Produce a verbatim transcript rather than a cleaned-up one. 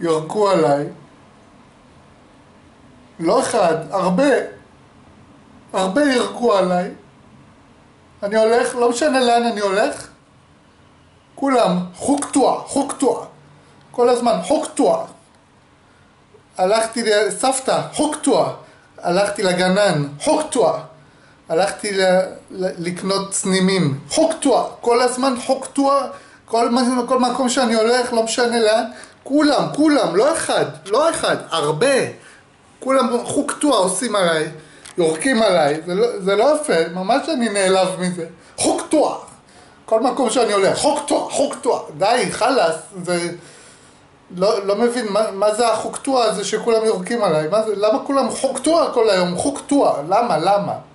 יורקו עליי. לא אחד, הרבה. הרבה ירקו עליי. אני הולך, לא משנה לאן אני הולך. כולם, חוקטוע, חוקטוע. כל הזמן, חוקטוע. הלכתי לסבתא, חוקטוע. הלכתי לגנן, חוקטוע. הלכתי ל- ל- לקנות צנימים, חוקטוע. כל הזמן חוקטוע. כל, כל מקום שאני הולך, לא משנה לאן. כולם, כולם, לא אחד, לא אחד, הרבה. כולם חוקטוע עושים עליי, יורקים עליי. זה לא, זה לא יפה, ממש אני נעלב מזה. חוקטוע. כל מקום שאני הולך, חוקטוע, חוקטוע. די, חלאס. זה... לא, לא מבין מה, מה זה החוקטוע הזה שכולם יורקים עליי. מה זה, למה כולם חוקטוע כל היום? חוקטוע. למה? למה?